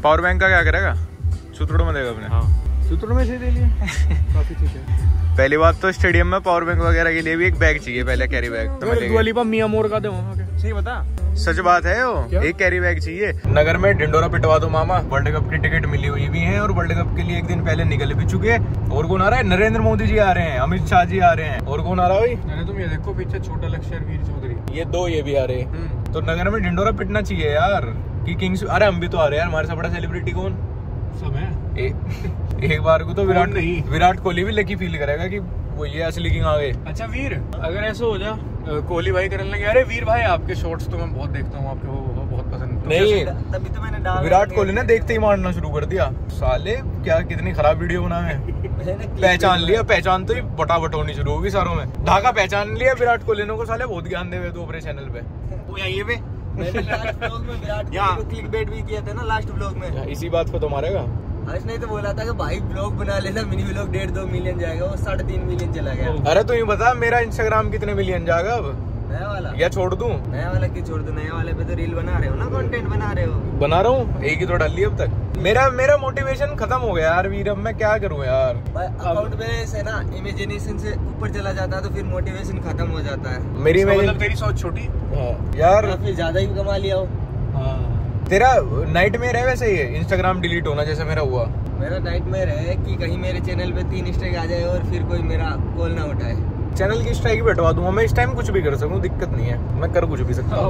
Power bank का क्या करेगा? सूत्रों में देगा अपने। हाँ सूत्रों में से दे लिए। काफी ठीक है। पहली बात तो स्टेडियम में पावर बैंक वगैरह के लिए भी एक बैग चाहिए, पहले कैरी बैग। दुआलिपा मियां मोर का दो सही बता। सच बात है वो, एक कैरी बैग चाहिए। नगर में ढिंडोरा पिटवा दो मामा। वर्ल्ड कप की टिकट मिली हुई भी है और वर्ल्ड कप के लिए एक दिन पहले निकल भी चुके हैं। और कौन आ रहा है? नरेंद्र मोदी जी आ रहे हैं, अमित शाह जी आ रहे हैं। और कौन आ रहा है भाई? तुम ये देखो पीछे छोटा लक्ष्य वीर चौधरी, ये दो, ये भी आ रहे हैं। तो नगर में ढिंडोरा पिटना चाहिए यार कि किंग्स। अरे हम भी तो आ रहे हैं यार, हमारे से बड़ा सेलिब्रिटी कौन? सब है। एक बार को तो विराट कोहली भी लकी फील करेगा कि वो ये असली किंग आ गए। अच्छा वीर, अगर ऐसा हो जा कोहली भाई करने लगे, अरे वीर भाई आपके शॉट्स तो मैं बहुत देखता हूँ, आपके वो बहुत पसंद। नहीं तभी तो मैंने डाला। विराट कोहली ने देखते ही मारना शुरू कर दिया। साले क्या कितनी खराब वीडियो बना है। पहचान लिया, पहचान तो ही बटाबट होनी शुरू होगी सारों में। ढाका पहचान लिया विराट कोहली ने को। साले बहुत ज्ञान दे हुए तू अपने चैनल पे। वो यहीं पे मैंने लास्ट व्लॉग में विराट कोहली को क्लिक बेट भी किया था ना लास्ट व्लॉग में। इसी बात को तो मारेगा। आज नहीं तो बोला था कि भाई ब्लॉग बना लेना, मिनी व्लॉग 1.5-2 मिलियन जाएगा, वो 3.5 मिलियन चला गया। अरे तू ही बता मेरा इंस्टाग्राम कितने मिलियन जाएगा अब? नया वाला या छोड़ दूं? नया वाला क्यों छोड़ दूं? नया वाले पे तो रील बना रहे हो ना, कंटेंट बना रहे हो। बना रहा हूँ, एक ही तो डाल ली अब तक। मेरा मोटिवेशन खत्म हो गया यार वीर। अब मैं क्या करूँ यार? अकाउंट में से ना इमेजिनेशन से ऊपर चला जाता है तो फिर मोटिवेशन खत्म हो जाता है। मेरी मतलब तेरी सोच छोटी यार, फिर ज्यादा ही कमा लिया हो। तेरा नाइटमेयर है वैसे ये इंस्टाग्राम डिलीट होना जैसे मेरा हुआ। मेरा नाइटमेयर है कि कहीं मेरे चैनल पे 3 स्ट्राइक आ जाए और फिर कोई मेरा कॉल ना उठाए। चैनल की स्ट्राइक बैठवा दूंगा मैं। इस टाइम कुछ भी कर सकूं, दिक्कत नहीं है, मैं कर कुछ भी सकता हूँ।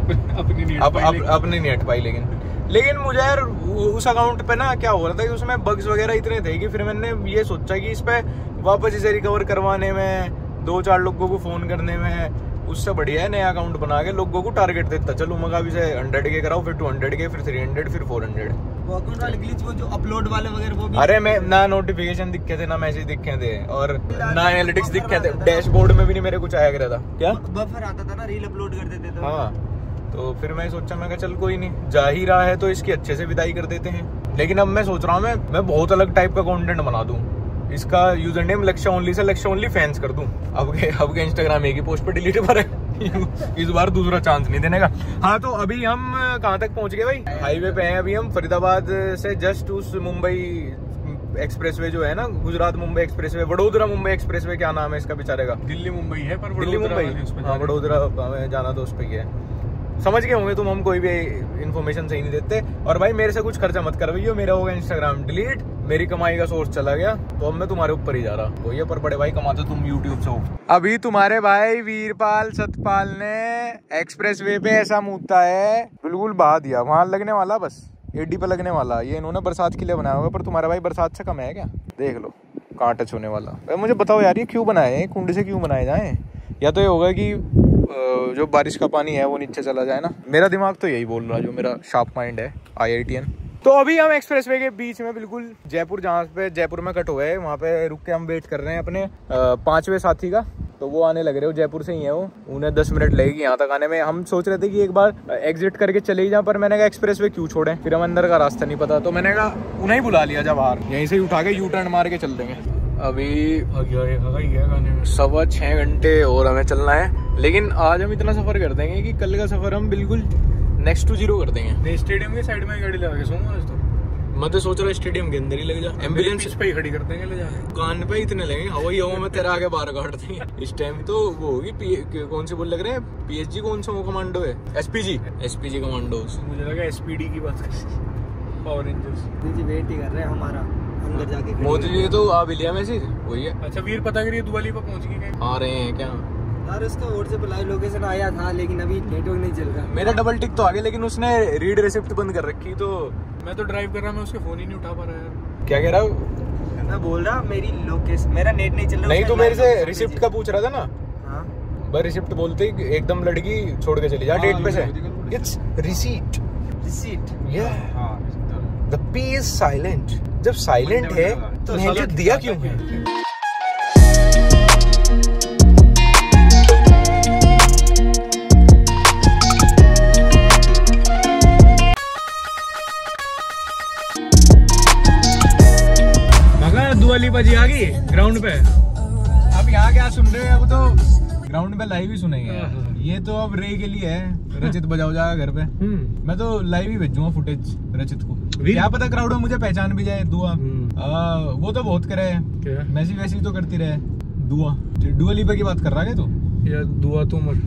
अपनी नहीं हट पाई लेकिन मुझे यार उस अकाउंट पे ना क्या हो रहा था कि उसमें बग्स वगैरह इतने थे कि फिर मैंने ये सोचा कि इस पे वापस इसे रिकवर करवाने में, 2-4 लोगों को फोन करने में, उससे बढ़िया है नया अकाउंट बना के लोगों को टारगेट देता चलो। मगा अभी से 100K कराओ, फिर 200K, फिर 300, फिर 400। वो अकाउंट वाले ग्लिच, वो जो अपलोड वाले वगैरह वो भी। अरे मैं ना नोटिफिकेशन दिखे थे, ना मैसेज दिखे थे, और ना एनालिटिक्स दिखे थे। डैशबोर्ड में भी नहीं मेरे कुछ आया करा था। क्या बफर आता था ना, रील अपलोड कर देते थे। हाँ, तो फिर मैं सोचा, मैं चल कोई नहीं, जा ही रहा है तो इसकी अच्छे से विदाई कर देते हैं। लेकिन अब मैं सोच रहा हूँ मैं बहुत अलग टाइप का कंटेंट बना दूं। इसका यूजर नेम लक्ष्य ओनली से लक्ष्य ओनली फैंस कर दूं। अब के इंस्टाग्राम एक ही पोस्ट पे डिलीट पर है। इस बार दूसरा चांस नहीं देने का। हाँ, तो अभी हम कहाँ तक पहुंच गए भाई? हाईवे पे हैं अभी हम। फरीदाबाद से जस्ट उस मुंबई एक्सप्रेसवे जो है ना, गुजरात मुंबई एक्सप्रेसवे, वडोदरा मुंबई एक्सप्रेसवे, क्या नाम है इसका बेचारे का? दिल्ली मुंबई है, पर दिल्ली मुंबई, हाँ वडोदरा जाना तो उस पे ही है। समझ गए होंगे तुम, हम कोई भी इन्फॉर्मेशन सही नहीं देते। और भाई मेरे से कुछ खर्चा मत करवाइयो, मेरा होगा इंस्टाग्राम डिलीट, मेरी कमाई का सोर्स चला गया, तो अब मैं तुम्हारे ऊपर ही जा रहा। तो ये पर बड़े भाई कमाते तुम यूट्यूब से हो। अभी तुम्हारे भाई वीरपाल सतपाल ने एक्सप्रेसवे पे ऐसा मूता है, बिल्कुल बहा दिया। वहां लगने वाला, बस एडी पे लगने वाला। ये इन्होंने बरसात के लिए बनाया होगा, पर तुम्हारा भाई बरसात से कम है क्या? देख लो, कहाँ टच होने वाला। मुझे बताओ यार, ये क्यों बनाए हैं? कुंड से क्यों बनाए जाए? या तो ये होगा कि जो बारिश का पानी है वो नीचे चला जाए ना। मेरा दिमाग तो यही बोल रहा है, जो मेरा शार्प माइंड है IITN। तो अभी हम एक्सप्रेसवे के बीच में बिल्कुल जयपुर, जहाँ पे जयपुर में कट हुए, वहाँ पे रुक के हम वेट कर रहे हैं अपने 5वें साथी का। तो वो आने लग रहे हो, जयपुर से ही है वो, उन्हें 10 मिनट लगेगी यहाँ तक आने में। हम सोच रहे थे कि एक बार एग्जिट करके चले ही जाएं, पर मैंने कहा एक्सप्रेसवे क्यों छोड़ें, फिर हम अंदर का रास्ता नहीं पता, तो मैंने कहा उन्हें ही बुला लिया जा बाहर, यहीं से ही उठा के यू टर्न मार के चल देंगे। अभी 6.25 घंटे और हमें चलना है, लेकिन आज हम इतना सफर कर देंगे कि कल का सफर हम बिल्कुल नेक्स्ट टू 0 कर देंगे। स्टेडियम के साइड में गाड़ी लगा के सोऊंगा आज तो। मैं तो सोच रहा स्टेडियम के अंदर ही लग जा, एम्बुलेंस पे ही खड़ी कर देंगे ले जाके। कान पे इतने लगेंगे, हवाई हवा में तेरा आगे बाहर काट देंगे। इस टाइम तो वो होगी कौन सी बोल लग रहे हैं, PSG कौन सा वो कमांडो है? SPG commando. मुझे लगा SPD की बात कर, पावर रेंजर्स जी वेट ही कर रहे हैं हमारा अंदर जाके। मोदी जी तो आ भी लिया मैसेज, वही है। अच्छा वीर, पता करिए दुआली पर पहुंच गए, आ रहे हैं क्या यार? उसका व्हाट्सएप लाइव लोकेशन आया था, लेकिन अभी नेटवर्क नहीं चल रहा। मेरा डबल टिक तो आ गया, लेकिन उसने रीड रिसिप्ट बंद कर रखी। तो मैं तो ड्राइव कर रहा, मैं उसके फोन ही नहीं उठा पा रहा यार। क्या कह रहा हूँ? मैं बोल रहा मेरी लोकेशन, मेरा नेट नहीं चल रहा। नहीं, तो मेरे से रिसिप्ट का पूछ रहा था ना। हाँ, बस रिसिप्ट बोलते ही एकदम लड़की छोड़ के चली जा डेट पे से। It's receipt. The P is silent. जब साइलेंट है तो जो दिया क्यों है? दुआली बाजी आ गई ग्राउंड पे। अब यहाँ क्या सुन रहे हो? अब तो ग्राउंड पे लाइव ही सुनेंगे। ये तो अब रे के लिए है, रचित बजाओ जाएगा घर पे। मैं तो लाइव ही भेजूंगा फुटेज रचित को। क्या पता क्राउड में मुझे पहचान भी जाए। दुआ वो तो बहुत करे है, मैसी वैसी तो करती रहे। दुआ लिपा की बात कर रहा है तू? यार दुआ तो मर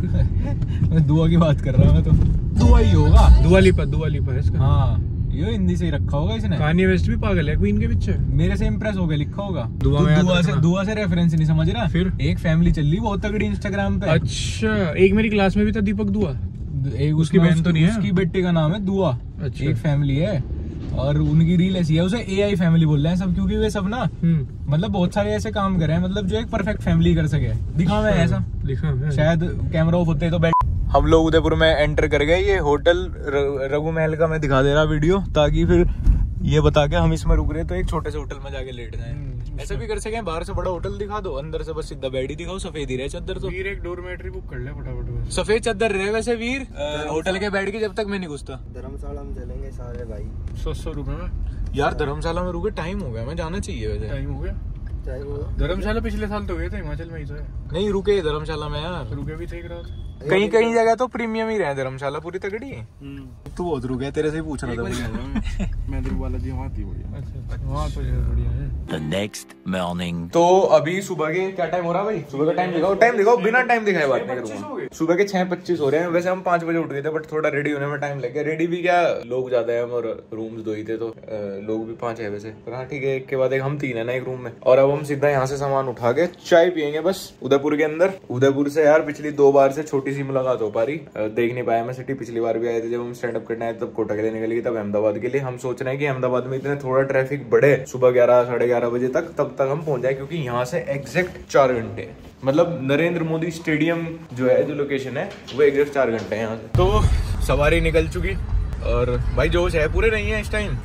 मैं दुआ की बात कर रहा हूँ। तो दुआ ही होगा, दुआ लिपा है इसका। हाँ ये हिंदी से ही रखा होगा इसने। कान्ये वेस्ट भी पागल है क्वीन के पीछे। मेरे से इम्प्रेस हो गया लिखा होगा। दुआ से रेफरेंस नहीं समझ रहा। फिर एक फैमिली चल रही बहुत तगड़ी इंस्टाग्राम पे। अच्छा, एक मेरी क्लास में भी था दीपक दुआ। एक उसकी बहन तो नहीं है, उसकी बेटे का नाम है दुआ। अच्छा। एक फैमिली है और उनकी रील ऐसी है, उसे AI फैमिली बोल रहे हैं सब, क्योंकि वे सब ना मतलब बहुत सारे ऐसे काम कर रहे हैं मतलब जो एक परफेक्ट फैमिली कर सके। दिखा मैं ऐसा लिखा शायद कैमरा ऑफ होते तो हम लोग उदयपुर में एंटर कर गए। ये होटल रघु महल का मैं दिखा दे रहा वीडियो, ताकि फिर ये बता के हम इसमें रुक रहे तो एक छोटे से होटल में जाके लेट जाएं। ऐसा भी कर सके, बाहर से बड़ा होटल दिखा दो, अंदर से बस सीधा बेड ही दिखाओ, सफेद ही रहे चादर। तो वीर एक डोरमेट्री बुक कर ले फटाफट। सफेद चादर रहे वैसे वीर होटल के बेड की, जब तक मैं नहीं घुसता। धर्मशाला में चलेंगे सारे भाई। 100 रुपए में यार धर्मशाला में रुके, टाइम हो गया, मैं जाना चाहिए वैसे। टाइम हो गया। धर्मशाला पिछले साल तो गए थे, हिमाचल में ही तो है। नहीं रुके धर्मशाला में यार, रुके भी थे एक रात। कहीं कहीं जगह तो प्रीमियम ही रहे, धर्मशाला पूरी तगड़ी है। तू बहुत रुके, तेरे से ही पूछ रहा था मैं दिल वाला जी वहाँ थी बढ़िया। अच्छा वहाँ तो बढ़िया है। The next morning. तो अभी सुबह के क्या टाइम हो रहा है भाई? सुबह का टाइम दिखाओ, बिना टाइम दिखाए बात नहीं करूंगा। सुबह के 6:25 हो रहे हैं। वैसे हम 5 बजे उठ गए थे, बट थोड़ा रेडी होने में टाइम लग गया। रेडी भी क्या, लोग ज्यादा है और रूम्स 2 ही थे, तो लोग भी 5 है वैसे। पर हाँ ठीक है, एक के बाद एक हम 3 है ना एक रूम में। और अब हम सीधा यहाँ से सामान उठा के चाय पियेंगे बस उदयपुर के अंदर। उदयपुर से यार पिछली 2 बार से छोटी सी मुलाकात हो पा रही, देख नहीं पाया मैं सिटी। पिछली बार भी आए थे जब हम स्टैंड अप करने आए, तब कोटा के लिए निकल गई, तब अहमदाबाद के लिए। हम सोच रहे हैं कि अहमदाबाद में इतने थोड़ा ट्रैफिक बढ़े सुबह 11 साढ़े 11 बजे तक, तब तक हम पहुंच जाए, क्योंकि यहाँ से एग्जैक्ट 4 घंटे, मतलब नरेंद्र मोदी स्टेडियम जो है, जो लोकेशन है, वो एग्जैक्ट 4 घंटे है यहाँ से। तो सवारी निकल चुकी और भाई जोश है पूरे नहीं है इस टाइम।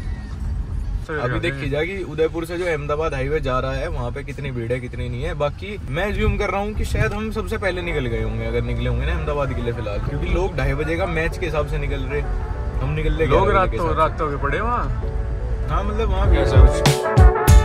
अभी देखी जाएगी उदयपुर से जो अहमदाबाद हाईवे जा रहा है, वहाँ पे कितनी भीड़ है कितनी नहीं है। बाकी मैं एज्यूम कर रहा हूँ कि शायद हम सबसे पहले निकल गए होंगे, अगर निकले होंगे ना अहमदाबाद के लिए फिलहाल, क्योंकि लोग 2:30 बजे का मैच के हिसाब से निकल रहे, हम निकल रहे लोग रात तो के पड़े वहाँ। हाँ मतलब वहाँ भी ऐसा कुछ।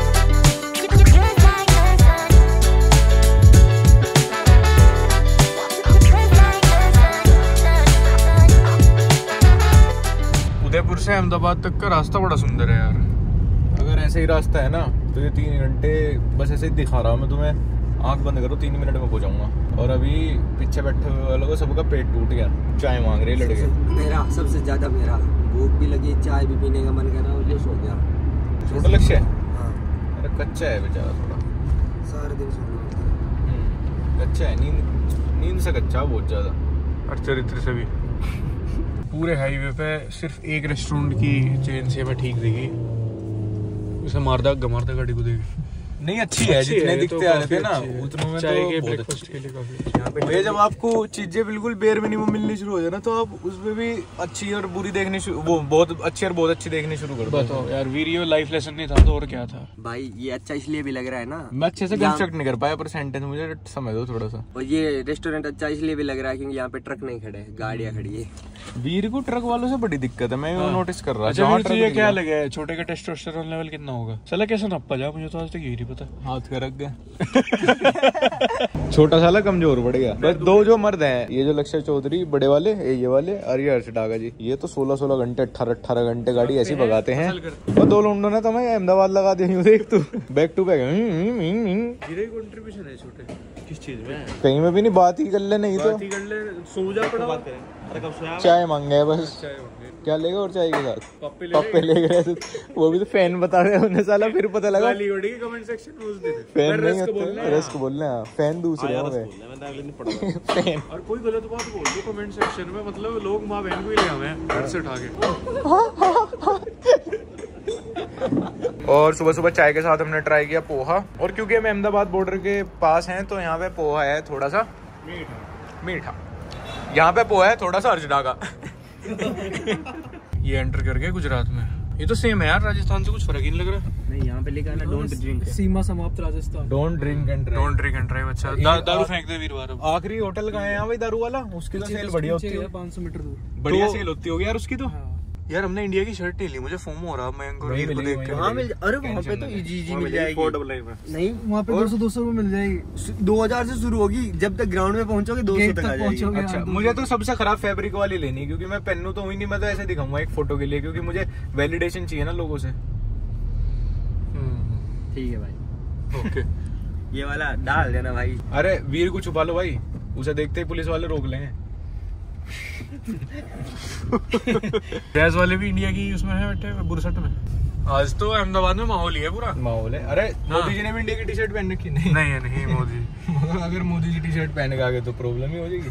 उदयपुर से अहमदाबाद तक का रास्ता बड़ा सुंदर है यार। अगर ऐसे ही रास्ता है ना तो ये 3 घंटे बस ऐसे ही दिखा रहा हूँ मैं तुम्हें। आंख बंद करो, 3 मिनट में पहुंचाऊंगा। और अभी पीछे बैठे हुए वालों को सबका पेट टूट गया, चाय मांग रहे लड़के। मेरा सबसे ज्यादा मेरा भूख भी लगी, चाय भी पीने का मन कर रहा है, सो गया। छोटा लक्ष्य है। हाँ। अरे कच्चा है बेचारा थोड़ा, सारे दिन सो रहा। कच्चा है, नींद से कच्चा बहुत ज्यादा, और चरित्र से भी। पूरे हाईवे पे सिर्फ एक रेस्टोरेंट की चेन से मैं ठीक दिखी, उसे मारदा गाड़ी को देगी। नहीं अच्छी है, जितने दिखते आ रहे थे ना उतनों में चाय तो के बहुत ब्रेकफास्ट अच्छी के लिए काफी। ये जब आपको चीजें बिल्कुल बेयर मिनिमम मिलनी शुरू हो जाए ना, तो आप उसमें भी अच्छी और बुरी देखनी वो बहुत अच्छी और बहुत अच्छी देखनी शुरू कर दो। बताओ यार, वीडियो लाइफ लेसन नहीं था तो और क्या था भाई। ये अच्छा इसलिए भी लग रहा है ना, मैं अच्छे से कंस्ट्रक्ट नहीं कर पाया, पर सेंटेंस मुझे समझ दो थोड़ा सा। और ये रेस्टोरेंट अच्छा इसलिए भी लग रहा है क्योंकि यहाँ पे ट्रक नहीं खड़े, गाड़ियाँ खड़ी है। वीर को ट्रक वालों से बड़ी दिक्कत है, मैं नोटिस कर रहा। अच्छा तुझे क्या लगा है छोटे का टेस्टोस्टेरोन लेवल कितना होगा? चला कैसे नपा जा, मुझे तो आज तक यही नहीं पता। हाथ का रख गया छोटा साला कमजोर पड़ गया। बस 2 जो मर्द हैं, ये जो लक्ष्य चौधरी बड़े वाले, ये वाले, और ये हर्ष डागा जी, ये तो 16 घंटे 18 घंटे गाड़ी ऐसी भगाते हैं। और 2 लोगों ने तो मैं अहमदाबाद लगा दी, देख तू बैक टू बैक। कंट्रीब्यूशन है छोटे किस चीज में? कहीं में भी नहीं, बात ही कर ले, नहीं तो सो जा पड़ा। चाय मांगे बस। क्या लेगा और चाय के साथ? पप्पे ले गए थे, वो भी तो फैन बता रहे उन्हें साला, फिर पता लगा कमेंट सेक्शन में उस दिन फैन नहीं होते, रस्क बोलने हैं, फैन दूसरे होंगे फैन। और कोई गलत बात बोल दो कमेंट सेक्शन में, मतलब लोग माँ बहन को ही ले आवे घर से उठा के। और सुबह सुबह चाय के साथ हमने ट्राई किया पोहा, और क्योंकि हम अहमदाबाद बॉर्डर के पास हैं तो यहाँ पे पोहा है थोड़ा सा मीठा। यहाँ पे पोहा है थोड़ा सा अर्जडा का। ये एंटर कर गए गुजरात में। ये तो सेम है यार, राजस्थान से कुछ फर्क ही नहीं लग रहा। नहीं, यहाँ पे लिखा है ना डोंट ड्रिंक, सीमा समाप्त Rajasthan. Don't drink and drive. अच्छा दारू फेंक दे वीरवार। आखिरी होटल कहाँ है यहाँ भाई दारू वाला? उसकी तो सेल बढ़िया होती है, 500 मीटर दूर। बढ़िया सेल होती होगी यार उसकी तो। यार हमने इंडिया की शर्ट नहीं ली, मुझे फोमो हो रहा मैं इनको रील को देख के। वहाँ मिल, अरे वहाँ पे तो इजी मिल जाएगी। 499 में नहीं वहाँ पे 200 में मिल जाएगी। 2000 से शुरू होगी, जब तक ग्राउंड में पहुँचोगे 200 तक आ जाएगी। अच्छा मुझे तो सबसे खराब फैब्रिक वाली लेनी है, क्योंकि मैं पहनूं तो हुई नहीं, मैं तो ऐसे दिखाऊंगा एक फोटो के लिए, क्योंकि मुझे वैलिडेशन चाहिए ना लोगों से। ठीक है भाई, ओके। ये वाला डाल देना भाई। अरे वीर को छुपा लो भाई, उसे देखते ही पुलिस वाले रोक लेंगे। ड्रेस वाले भी इंडिया की उसमें है बैठे बुरसट में। आज तो अहमदाबाद में माहौल ही है पूरा। माहौल है। अरे मोदी जी ने भी इंडिया की टी शर्ट पहन रखी नहीं? नहीं मोदी। मगर अगर मोदी जी टी शर्ट पहन के आ गए तो प्रॉब्लम ही हो जाएगी।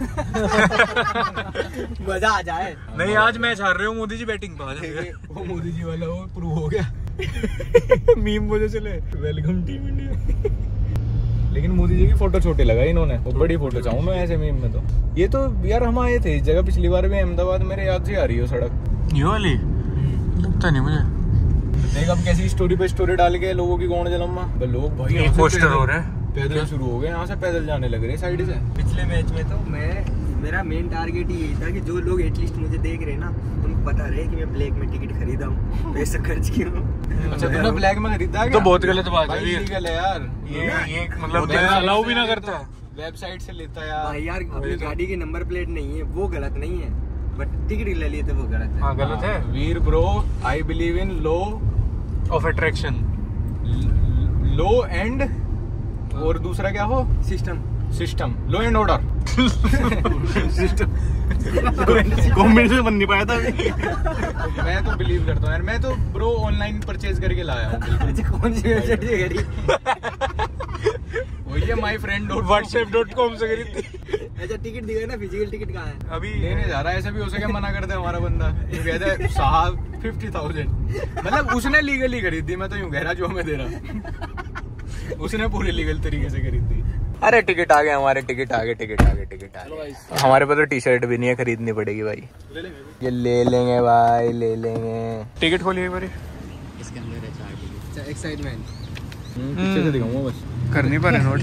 मजा आ जाए। नहीं आज मैच हार रहे हो, मोदी जी बैटिंग पे आ जाएंगे। वो मोदी जी वाला वो प्रूव हो गया। मीम मुझे चले वेलकम टीम इंडिया। लेकिन मोदी जी की फोटो छोटे लगाई इन्होंने, वो बड़ी फोटो चाहूँ मैं ऐसे मीम में। तो ये तो यार हम आए थे इस जगह पिछली बार भी अहमदाबाद, मेरे याद से आ रही हो सड़क ये वाली, लगता नहीं मुझे। देख अब कैसी स्टोरी पे स्टोरी डाल के लोगों की कौन जलम्मा, लोग भाई पोस्टर हो रहा है, पैदल शुरू हो गए, यहाँ से पैदल जाने लग रहे साइड से। पिछले मैच में तो मेरा मेन टारगेट ही यही था कि जो लोग एटलीस्ट मुझे देख रहे हैं ना, उनको पता रहे कि मैं ब्लैक में टिकट खरीदा हूँ, पैसा खर्च किया हूँ। अच्छा तुमने ब्लैक में खरीदा है? तो बहुत गलत बात है यार, ये मतलब अलाउ भी ना करता, वेबसाइट से लेता है यार। भाई यार अपनी गाड़ी की नंबर प्लेट नहीं है, वो गलत नहीं है, बट टिकट ले लिए तो वो गलत है। हाँ गलत है। Veer bro I believe in law of attraction, law and और दूसरा क्या हो, system law and order. System combination बन नहीं पाया था। मैं तो बिलीव करता हूँ यार, मैं तो ब्रो ऑनलाइन परचेज करके लाया हूँ। कौन सी वेबसाइट से खरीदी? वही है माई फ्रेंड whatsapp.com से खरीदी। अच्छा टिकट दिखा ना, फिजिकल टिकट कहाँ है? अभी लेने जा रहा है, ऐसा भी हो सके मना कर दे हमारा बंदा। ये कहता है साहब 50,000, मतलब उसने लीगली खरीदी, मैं तो यूं कह रहा जो हमें दे रहा, उसने पूरी लीगल तरीके से खरीदी। अरे टिकट आ गए हमारे, टिकट आ गए। हमारे पास तो टी शर्ट भी नहीं है, खरीदनी पड़ेगी भाई। ये ले लेंगे भाई, ले लेंगे। टिकट खोलिए एक बार, इसके अंदर है 4 टिकट। एक्साइटमेंट पीछे से दिखाऊंगा बस, कर नहीं पा रहे नोट।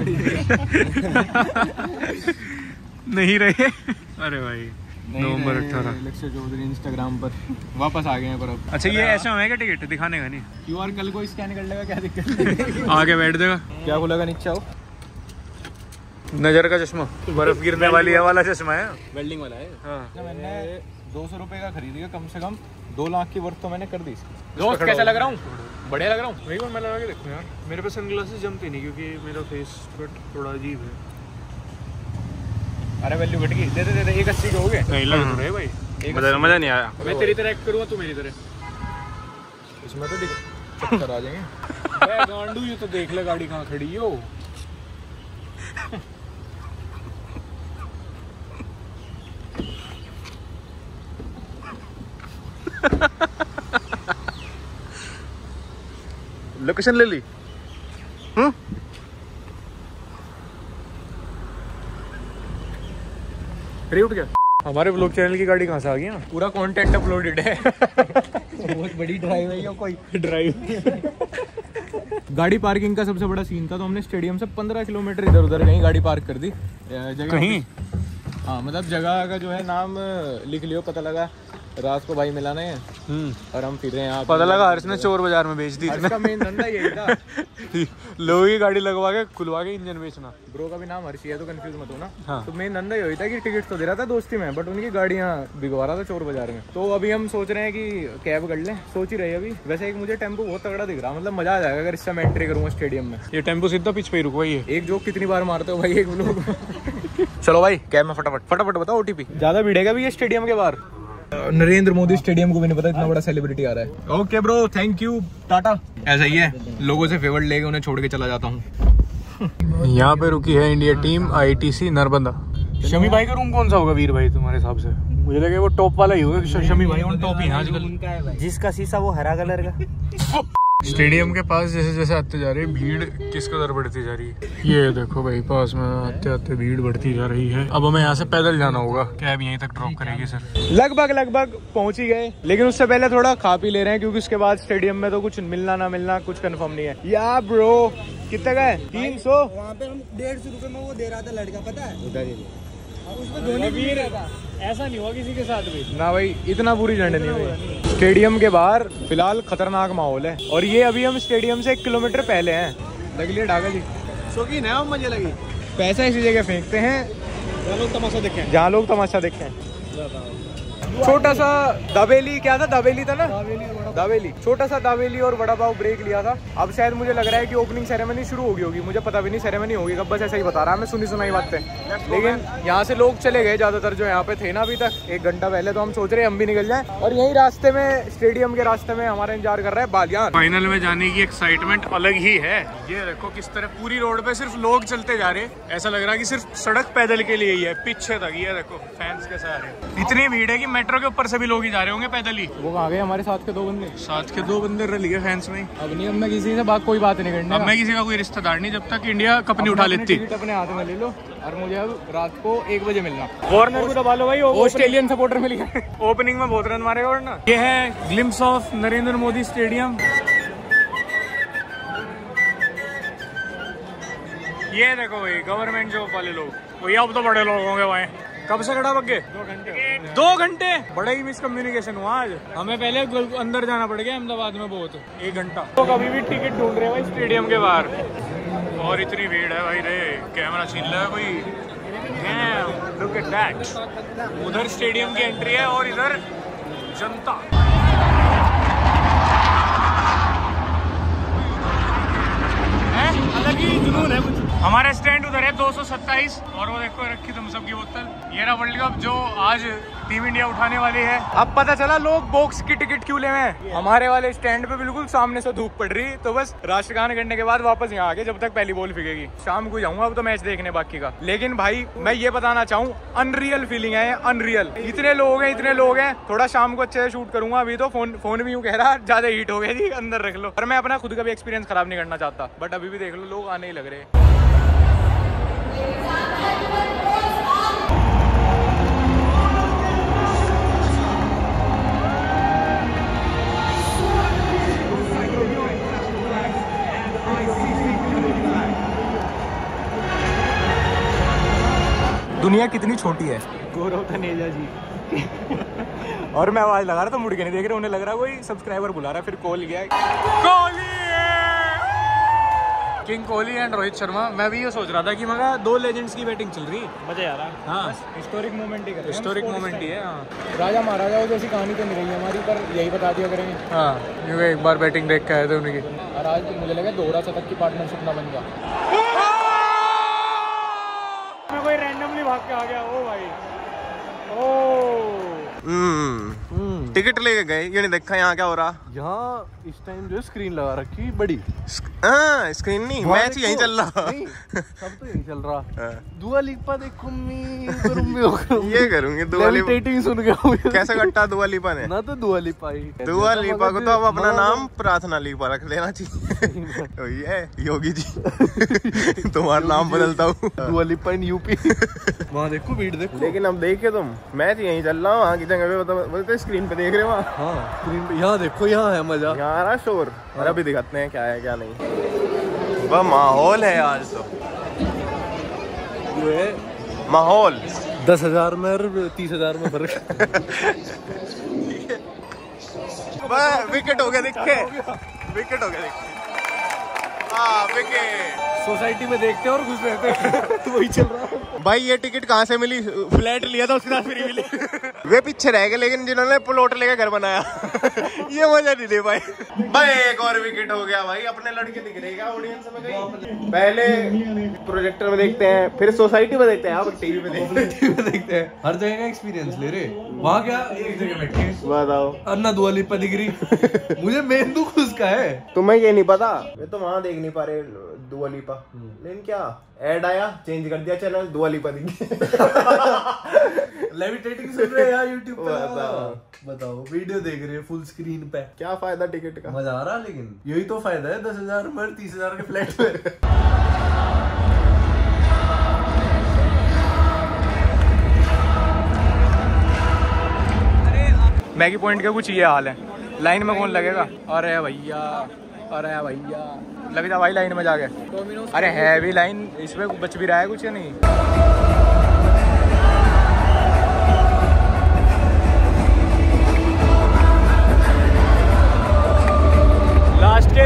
नहीं रहे। अरे भाई नवंबर 18 लक्ष्य चौधरी इंस्टाग्राम पर वापस आ गए हैं पर अब। अच्छा ये ऐसा है क्या टिकट दिखाने का नहीं? QR कल को स्कैन कर लेगा, क्या दिक्कत है? आगे बैठ देगा। क्या खुलेगा नीचे आओ। नजर का चश्मा, बर्फ गिरने वाली है वाला चश्मा है, वेल्डिंग वाला है। हाँ। मैंने 200 रुपए का खरीदेगा, कम से कम 2 लाख की वर्थ तो मैंने कर दी। दोस्त कैसा लग रहा हूँ? बढ़िया लग रहा हूँ। वही मैं लगा के देखूँ यार, मेरे पे सनग्लासेस जमते नहीं क्योंकि मेरा फेस कट थोड़ा अजीब है। अरे वैल्यू घट गई, दे दे 180 के हो गए। नहीं लग तो रहे भाई, मजा नहीं आया। मैं तेरी तरह एक्ट करूँगा, तू मेरी तरह। इसमें तो चक्कर आ जाएंगे। गांडू ये तो देख ले गाड़ी कहाँ खड़ी हो। लोकेशन ले ली। अरे उठ गया। हमारे ब्लॉग चैनल की गाड़ी कहाँ से आ गई ना, पूरा कंटेंट अपलोडेड है। बहुत बड़ी ड्राइव है ये, कोई ड्राइव। गाड़ी पार्किंग का सबसे बड़ा सीन था, तो हमने स्टेडियम से 15 किलोमीटर इधर उधर कहीं गाड़ी पार्क कर दी जगह कहीं। हाँ मतलब जगह का जो है नाम लिख लियो, पता लगा रात को भाई मिलाना है और हम फिर रहे हैं। पता लगा हर्ष ने चोर बाजार में बेच दी। इसका मेन धंधा यही था, लोगों की गाड़ी लगवा के खुलवा के इंजन बेचना। ब्रो का भी नाम हर्षी है तो कंफ्यूज मत हो ना। हाँ। तो मेन धंधा यही था कि टिकट तो दे रहा था दोस्ती में, बट उनकी गाड़ियाँ बिगवा रहा था चोर बाजार में। तो अभी हम सोच रहे हैं कि कैब कर लें, सोच ही रहे अभी। वैसे एक मुझे टेम्पो बहुत तगड़ा दिख रहा, मतलब मजा आ जाएगा अगर इससे मैं एंट्री करूँगा स्टेडियम में। ये टेम्पो सीधा पीछे पे रुकवाई है। एक जोक कितनी बार मारते हो भाई एक लोग। चलो भाई कैब में फटाफट बताओ OTP। ज्यादा भिड़ेगा भी ये स्टेडियम के बाहर। नरेंद्र मोदी स्टेडियम को भी नहीं पता इतना बड़ा सेलिब्रिटी आ रहा है। Okay bro, thank you, tata. ऐसा ही है, लोगों से फेवर लेके उन्हें छोड़ के चला जाता हूँ। यहाँ पे रुकी है इंडिया टीम ITC नरबंदा। शमी भाई का रूम कौन सा होगा वीर भाई तुम्हारे हिसाब से? मुझे लगे वो टॉप वाला ही होगा। शमी भाई ऑन टॉप ही है आजकल। जिसका शीशा वो हरा कलर का। स्टेडियम के पास जैसे जैसे आते जा रही है भीड़ किस कदर बढ़ती जा रही है। ये देखो भाई पास में आते आते भीड़ बढ़ती जा रही है। अब हमें यहाँ से पैदल जाना होगा, कैब यहीं तक ड्रॉप करेगी सर। लगभग पहुंच ही गए, लेकिन उससे पहले थोड़ा खा पी ले रहे हैं, क्योंकि उसके बाद स्टेडियम में तो कुछ मिलना ना मिलना कुछ कंफर्म नहीं है। या ब्रो कितने का है? 300। वहाँ पे हम 150 रुपए में वो दे रहा था लड़का, पता है? उसमें धोनी भी नहीं रहता। ऐसा नहीं हुआ किसी के साथ भी ना भाई, इतना बुरी झंड नहीं हुई। स्टेडियम के बाहर फिलहाल खतरनाक माहौल है, और ये अभी हम स्टेडियम से 1 किलोमीटर पहले हैं। लग लिया ढाका जी, शौकीन है, मजे लगी। पैसा इसी जगह फेंकते हैं जहाँ लोग तमाशा देखें। जहाँ लोग तमाशा देखें। छोटा सा दाबेली, क्या था, दाबेली था ना, दाबेली, छोटा सा दाबेली और वड़ा पाव ब्रेक लिया था। अब शायद मुझे लग रहा है कि ओपनिंग सेरेमनी शुरू होगी, मुझे पता भी नहीं सेरेमनी होगी कब, बस ऐसा ही बता रहा है, मैं सुनी सुनाई बातें। लेकिन यहाँ से लोग चले गए ज्यादातर, जो यहाँ पे थे ना अभी तक 1 घंटा पहले, तो हम सोच रहे हैं हम भी निकल जाएं। और यही रास्ते में, स्टेडियम के रास्ते में हमारा इंतजार कर रहा है बालियान। फाइनल में जाने की एक्साइटमेंट अलग ही है। ये देखो किस तरह पूरी रोड पे सिर्फ लोग चलते जा रहे हैं, ऐसा लग रहा है कि सिर्फ सड़क पैदल के लिए ही है पीछे तक। ये देखो फैंस के सारे, इतनी भीड़ है कि मेट्रो के ऊपर से भी लोग ही जा रहे होंगे पैदल ही। वो आ गए हमारे साथ के 2 बंदे, साथ के 2 बंदे रह लिए फैंस में। अब नहीं, अब मैं किसी से कोई बात नहीं करनी। अब मैं किसी का कोई रिश्तेदार नहीं, जब तक इंडिया कप नहीं उठा लेती। टिकट अपने हाथ में ले लो, और मुझे अब रात को 1 बजे मिलना। कॉर्नर को दबा लो भाई, ऑस्ट्रेलियन सपोर्टर मिल गए। ओपनिंग में बहुत रन मारेगा वरना। ये है glimpse of Narendra Modi stadium. ये देखो भाई गवर्नमेंट जॉब वाले लोग, वही अब तो बड़े लोग होंगे वहाँ। कब से खड़ा बग्गे? 2 घंटे। बड़ा ही मिसकम्युनिकेशन हुआ आज। हमें पहले अंदर जाना पड़ गया अहमदाबाद में, बहुत 1 घंटा। तो कभी भी टिकट ढूंढ रहे हैं भाई स्टेडियम के बाहर, और इतनी भीड़ है भाई रे, कैमरा छीन लिया कोई। लुक एट दैट, उधर स्टेडियम की एंट्री है और इधर जनता। अलग ही जुनून है कुछ। हमारा स्टैंड उधर है 227, और वो देखो रखी तुम सबकी बोतल। ये रहा वर्ल्ड कप जो आज टीम इंडिया उठाने वाली है। अब पता चला लोग बॉक्स की टिकट क्यों ले हैं। हमारे वाले स्टैंड पे बिल्कुल सामने से धूप पड़ रही, तो बस राष्ट्रगान करने के बाद वापस यहाँ आके जब तक पहली बॉल फेंकेगी। शाम को जाऊंगा अब तो मैच देखने बाकी का। लेकिन भाई मैं ये बताना चाहूँ, अनरियल फीलिंग है, अनरियल। इतने लोग हैं, थोड़ा शाम को अच्छे से शूट करूंगा। अभी तो फोन भी यूँ कह रहा ज्यादा हीट हो गया जी, अंदर रख लो। पर मैं अपना खुद का भी एक्सपीरियंस खराब नहीं करना चाहता, बट अभी भी देख लो लोग आने ही लग रहे हैं। दुनिया कितनी छोटी है। गौरव धनेजा जी। और मैं आवाज लगा रहा था, मुड़ के नहीं देख रहे, उन्हें लग रहा कोई सब्सक्राइबर बुला रहा है, फिर कॉल गया। Kohli king Kohli and Rohit Sharma. मैं भी ये सोच रहा था कि मगर 2 लेजेंड्स की बैटिंग चल रही, मजा आ रहा है। हाँ, हिस्टोरिक मोमेंट ही कर रहे हैं, हिस्टोरिक मोमेंट ही है। हाँ, राजा महाराजाओं जैसी कहानी तो नहीं रही हमारी, पर यही बता दिया करेंगे। हाँ, क्योंकि एक बार बैटिंग देख के आए थे उनकी, और आज मुझे लगा दोहरा शतक की पार्टनरशिप ना बन गया। मैं कोई रैंडमली भाग के आ गया। ओ भाई, ओ टिकट लेके गए, ये नहीं देखा यहाँ क्या हो रहा। यहाँ इस टाइम जो स्क्रीन लगा रखी बड़ी। हाँ, स्क्रीन नहीं, मैच यहीं चल रहा। सब तो यहीं चल रहा। दुआ लिपा देखो ये करूंगी दुआ लिपा। सुन गया कैसे कट्टा दुआ लिपा ने ना, तो दुआ लिपा ही। दुआ लिपा को तो अब अपना नाम प्रार्थना लिपा रख देना चाहिए। ये योगी जी तुम्हारा नाम बदलता हूँ, दुआ लिपा इन यूपी। वहाँ देखो भीड़ देखो। लेकिन अब देखे तुम, मैच यहीं चल रहा, वहाँ की जगह पे स्क्रीन पे देख रहे हो। हाँ, स्क्रीन पे यहाँ देखो, यहाँ है मजा। यहाँ आ रहा शोर, और अभी दिखाते हैं क्या है क्या नहीं। वह माहौल है आज तो, ये है माहौल। 10,000 में और 30,000 में फर्क। विकेट हो गया दिखे, विकेट हो गया दिखे। हाँ, विकेट। सोसाइटी में देखते और खुश रहते। वही चल रहा है भाई। ये टिकट कहाँ से मिली? फ्लैट लिया था उसके साथ फ्री मिली। वे पीछे रह गए, लेकिन जिन्होंने प्लॉट लेकर घर बनाया ये मजा नहीं दे भाई। भाई एक और विकेट हो गया भाई। अपने लड़के दिख रहे क्या ऑडियंस में कहीं? पहले प्रोजेक्टर में देखते हैं, फिर सोसाइटी में देखते हैं, अब टीवी में देखते हैं। हर जगह का एक्सपीरियंस ले रहे। वहाँ क्या एक जगह बैठे बताओ, अन्ना दुआ लिपा दिख रही। मुझे मेन दुख उसका है। तुम्हें ये नहीं पता, ये तो वहाँ देख नहीं पा रहे दुआ लिपा, लेकिन क्या ऐड आया, चेंज कर दिया चैनल, दुआ लिपा दिखी। लेविटेटिंग सुन रहे यार यूट्यूब पे। बताओ वीडियो देख रहे हैं फुल स्क्रीन पे, क्या फायदा टिकट का? मजा आ रहा। लेकिन यही तो फायदा है 10,000 में 30,000 के फ्लैट में। मैगी पॉइंट का कुछ ये हाल है, लाइन में कौन लगेगा? अरे भैया, अरे भैया, लग जा भाई लाइन में जाके। अरे है भी लाइन, इसमें बच भी रहा है कुछ या नहीं?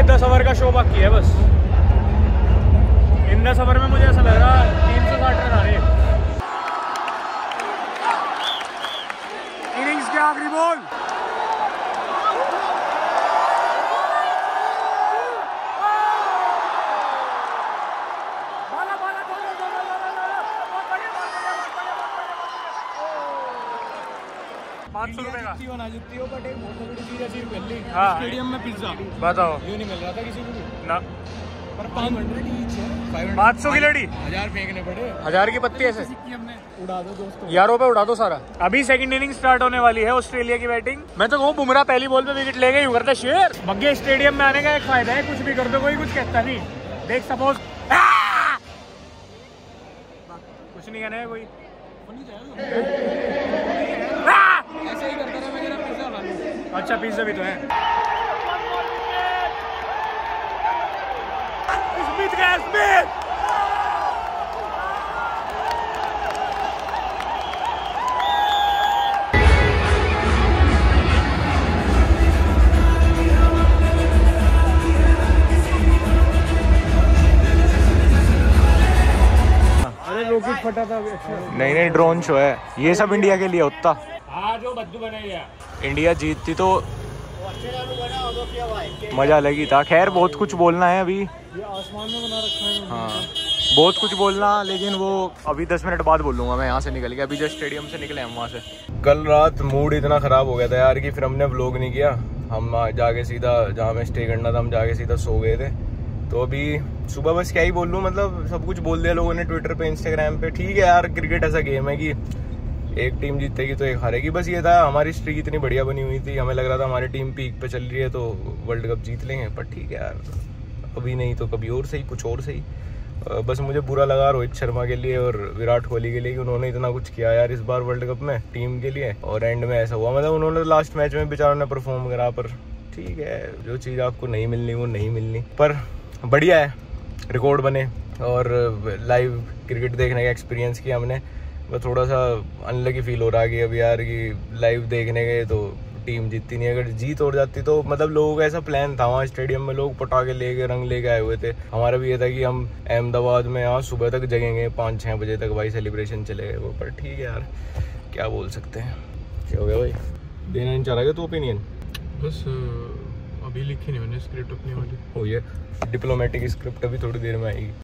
में 10 ओवर का शो बाकी है बस। इन 10 ओवर में मुझे ऐसा लग रहा है 360 रन आ रहे। इनिंग्स के आखिरी बॉल। स्टेडियम में पिज्जा बताओ, यूं नहीं मिल रहा था किसी को भी ना पर 500 500 की लड़ी, 1000 फेंकने पड़े। 1000 की पत्ती ऐसे हमने उड़ा दो दोस्तों। यारों पे उड़ा दो सारा। अभी सेकंड इनिंग स्टार्ट होने वाली है ऑस्ट्रेलिया की बैटिंग। मैं तो कहूँ बुमराह पहली बॉल पे विकेट ले गए करता शेर। बग्गे स्टेडियम में आने का एक फायदा है, कुछ भी कर दो कोई कुछ कहता नहीं। देख सपोज कुछ नहीं कहना है कोई, ऐसे ही करता रहा, मैं जरा पिज्जा खा लूं। अच्छा पिज्जा भी तो है। स्मिथ गया, स्मिथ। अरे रॉकेट फटा था। नहीं ड्रोन शो है ये सब इंडिया के लिए होता। हाँ जो बद्दू बनाया। इंडिया जीतती तो मजा अलग ही था। खैर बहुत कुछ बोलना है अभी, ये आसमान में बना रखा है। हाँ बहुत कुछ बोलना, लेकिन वो अभी 10 मिनट बाद बोल लूँगा। मैं यहाँ से निकल गया, अभी जस्ट स्टेडियम से निकले हम वहाँ से। कल रात मूड इतना ख़राब हो गया था यार कि फिर हमने व्लॉग नहीं किया। हम जाके सीधा जहाँ में स्टे करना था हम जाके सीधा सो गए थे। तो अभी सुबह बस क्या ही बोल लूँ, मतलब सब कुछ बोल दिया लोगों ने ट्विटर पे, इंस्टाग्राम पे। ठीक है यार, क्रिकेट ऐसा गेम है कि एक टीम जीतेगी तो एक हारेगी। बस ये था, हमारी स्ट्रीक इतनी बढ़िया बनी हुई थी, हमें लग रहा था हमारी टीम पीक पे चल रही है तो वर्ल्ड कप जीत लेंगे। पर ठीक है यार, अभी नहीं तो कभी और सही, कुछ और सही। बस मुझे बुरा लगा रोहित शर्मा के लिए और विराट कोहली के लिए कि उन्होंने इतना कुछ किया यार इस बार वर्ल्ड कप में टीम के लिए, और एंड में ऐसा हुआ। मतलब उन्होंने लास्ट मैच में बेचारों ने परफॉर्म करा, पर ठीक है, जो चीज़ आपको नहीं मिलनी वो नहीं मिलनी। पर बढ़िया है, रिकॉर्ड बने और लाइव क्रिकेट देखने का एक्सपीरियंस किया हमने। बस थोड़ा सा अनलकी फील हो रहा है कि अब यार कि लाइव देखने गए तो टीम जीतती नहीं। अगर जीत हो जाती तो मतलब लोगों का ऐसा प्लान था, वहाँ स्टेडियम में लोग पटाखे लेके रंग लेके आए हुए थे। हमारा भी ये था कि हम अहमदाबाद में यहाँ सुबह तक जगेंगे, 5-6 बजे तक भाई सेलिब्रेशन चलेगा वो। पर ठीक है यार, क्या बोल सकते हैं। क्या हो गया भाई, देना नहीं चाह रहा तो ओपिनियन? बस अभी लिखी नहीं मैंने स्क्रिप्ट अपनी वाली। हो ये डिप्लोमेटिक स्क्रिप्ट अभी थोड़ी देर में आएगी।